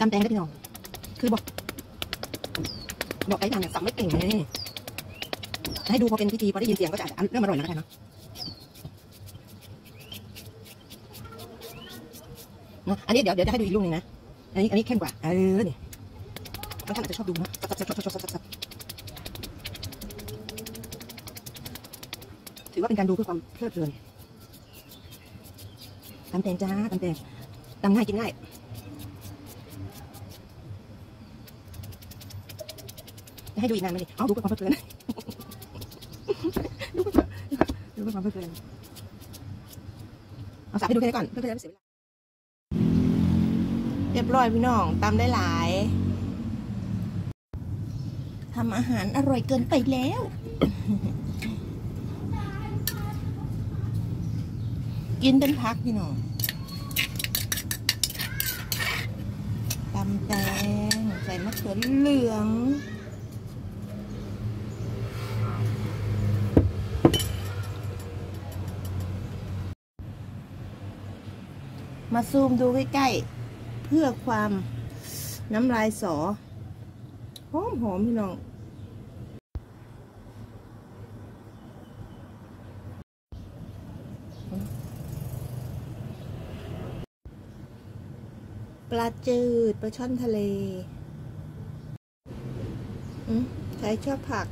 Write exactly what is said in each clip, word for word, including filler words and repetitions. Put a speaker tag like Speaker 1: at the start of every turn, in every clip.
Speaker 1: ตำแตงได้พี่น้องคือบอกบอกไก่ทำเนี่ยสับไม่เก่งเลยให้ดูพอเป็นพิธีพอได้ยินเสียงก็จะเริ่มอร่อยแล้วกันเนาะอันนี้เดี๋ยวเดี๋ยวจะให้ดูอีกลูกหนึ่งนะอันนี้อันนี้เข้มกว่าเออเนี่ยบางท่านอาจจะชอบดูนะสับสับสับสับสับสับถือว่าเป็นการดูเพื่อความเพลิดเพลินตำแตงจ้าตำแตงตำง่ายกินง่ายจะให้ดูอีกนานไหมดิเอาดูเพื่อความเพลิดเพลินดูเพื่อดูเพื่อความเพลิดเพลินเอาสับให้ดูแค่นี้ก่อนเพื่อจะไม่เสียเวลาเรียบร้อยพี่น้องตำได้หลายทำอาหารอร่อยเกินไปแล้วกินเป็นพักพี่น้องตำแตงใส่มะเขือเหลืองมาซูมดูใกล้ๆเพื่อความน้ำลายสอหอมหอมพี่น้องปลาจืดปลาช่อนทะเลใครชอบผัก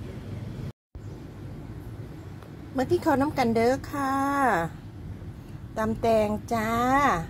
Speaker 1: มาที่เขาน้ำกันเด้อค่ะตำแตงจ้า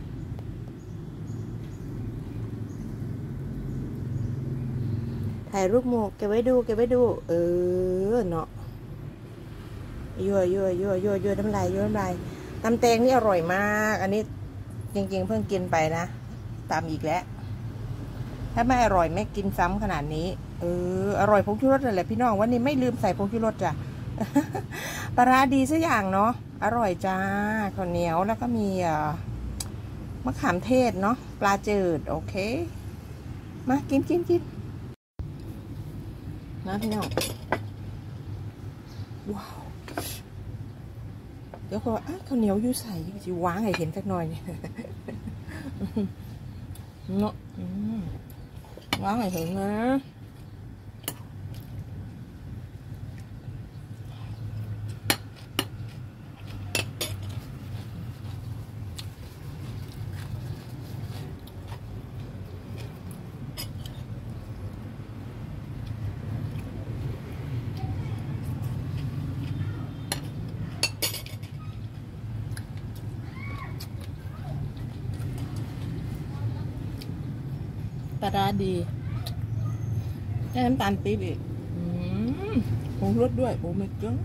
Speaker 1: ถ่ายรูปหมูเก็บไว้ดูเก็บไว้ดูเออเนาะยั่วยั่วยั่วยั่วยั่วน้ำลายยั่วน้ำลายตำแตงนี่อร่อยมากอันนี้จริงๆเพิ่งกินไปนะตำอีกแล้วถ้าไม่อร่อยไม่กินซ้ำขนาดนี้เอออร่อยผงชูรสนั่นแหละพี่น้องวันนี้ไม่ลืมใส่ผงชูรสจ้ะปลาร้าดีสักอย่างเนาะอร่อยจ้าข้าวเหนียวแล้วก็มีมะขามเทศเนาะปลาจืดโอเคมากินกินกินนะพี่น้องว้าวเดี๋ยวเขาว่าข้าวเหนียวอยู่ใส่จะวางให้เห็นสักหน่อยเนาะวางให้เห็นนะปลาร้าดีได้น้ำตาลปี๊บอีกผงรสด้วยโอ้ไม่เจ้า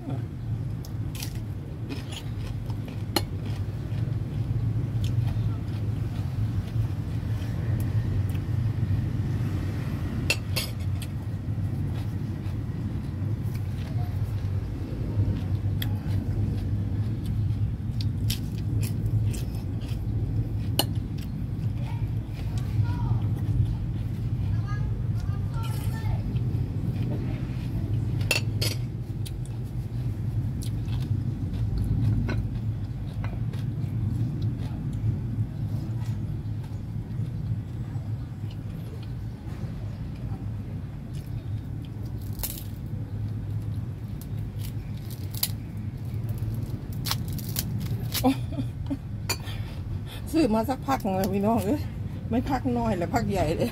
Speaker 1: ซื้อมาสักพักเลยพี่น้องเอ้ยไม่พักน้อยเลยพักใหญ่เลย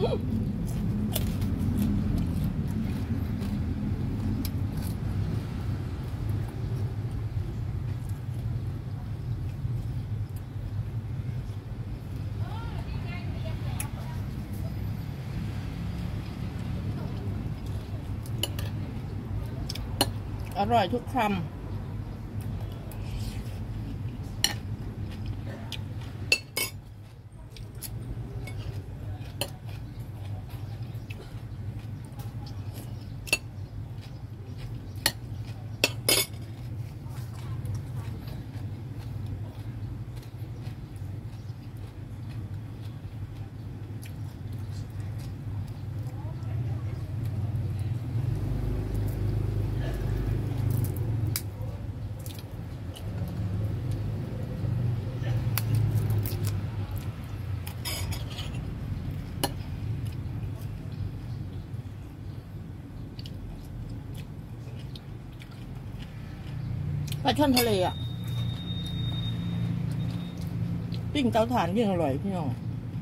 Speaker 1: อร่อยทุกคำลาช่อนทะเลอ่ะปิ้งเตาถ่านยิ่งอร่อยพี่น้อง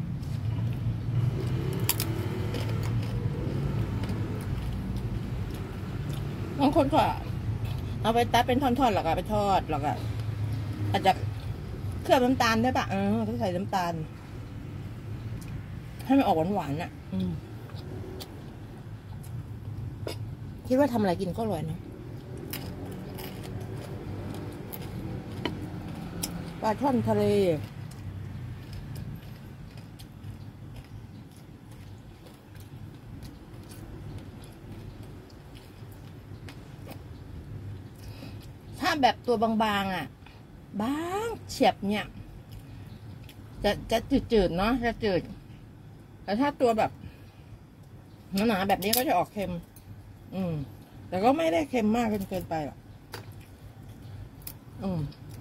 Speaker 1: บางคนก็เอาไปตัดเป็นท่อนๆหรอกอะไปทอดหรอกอะอาจจะเคลือบน้ำตาลได้ปะเออต้องใส่น้ำตาลให้มันออกหวานๆน่ะคิดว่าทำอะไรกินก็อร่อยนะปลาช่อนทะเลถ้าแบบตัวบางๆอ่ะบางเฉียบเนี่ยจะจะจืดๆเนาะจะจืดแต่ถ้าตัวแบบหนาๆแบบนี้ก็จะออกเค็มอืมแต่ก็ไม่ได้เค็มมากจนเกินไปหรอกอืม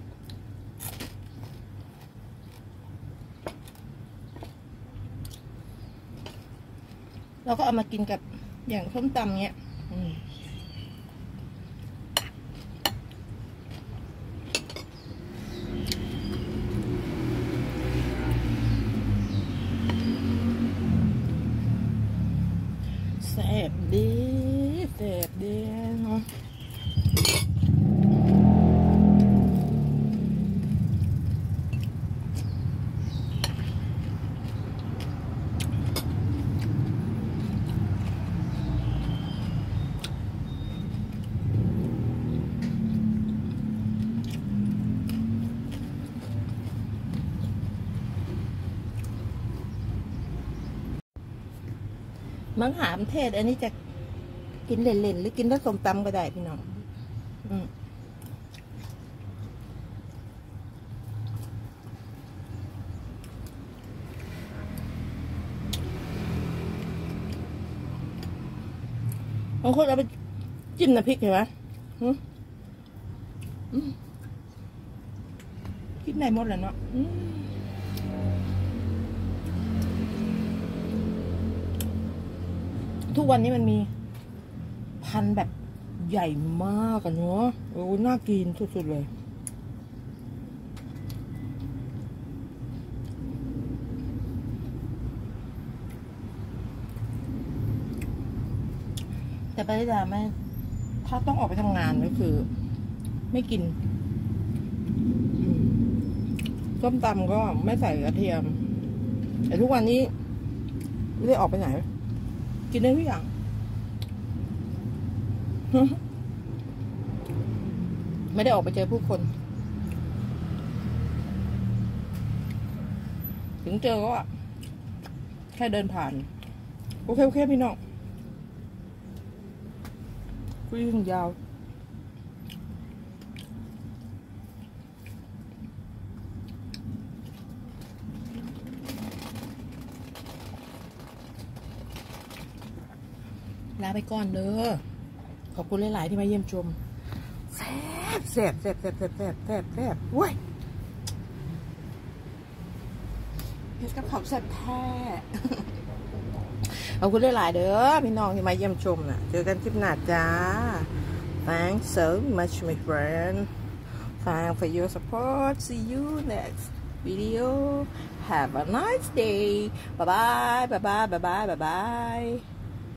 Speaker 1: เราก็เอามากินกับอย่างส้มตำเนี้ยอืมแซ่บดีแซ่บดีเนาะมะขามเทศอันนี้จะกินเล่นๆหรือกินด้วยส้มตำก็ได้พี่น้องอืมบางคนเอาไปจิ้มน้ำพริกเห็นไหมกินได้หมดเลยเนาะทุกวันนี้มันมีพันแบบใหญ่มากกันเนาะโอ้น่ากินสุดๆเลยแต่ไปได้ไหมถ้าต้องออกไปทำงานก็คือไม่กินส้มตำก็ไม่ใส่กระเทียมแต่ทุกวันนี้ไม่ได้ออกไปไหนกินได้ทุกอย่างไม่ได้ออกไปเจอผู้คนถึงเจอก็แค่เดินผ่านโอเคโอเคพี่น้องคุยถึงยาวลาไปก่อนเด้อขอบคุณหลายๆที่มาเยี่ยมชมแซ่บแซ่บแซ่บแซ่บแซ่บแซ่บแซ่บแซ่บเว้ยเพชรกับขอบแซ่บแท้ขอบคุณหลายๆเด้อพี่น้องที่มาเยี่ยมชมน่ะเจอกันคลิปหน้าจ้า Thanks so much my friend Thanks for your support see you next video have a nice day bye bye bye bye bye bye bye bye